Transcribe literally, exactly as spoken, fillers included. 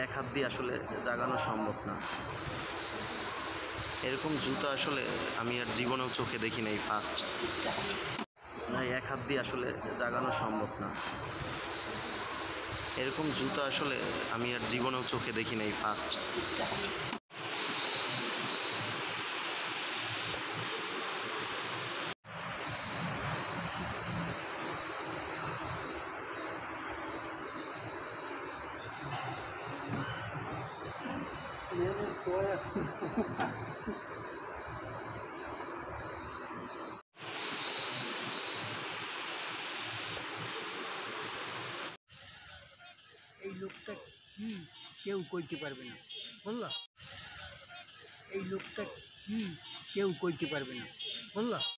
এক হাত দিয়ে আসলে জাগানো সম্ভব না। এরকম জুতা আসলে আমি আর জীবনেও চোখে দেখি নাই, ফার্স্ট। না, এক হাত দিয়ে আসলে জাগানো সম্ভব না। এরকম জুতা আসলে আমি আর জীবনেও চোখে দেখি নাই, ফার্স্ট। এই লোকটা কি কেউ কইতে পারবে না, বুঝলা? এই লোকটা কি কেউ কইতে পারবে না, বুঝলা?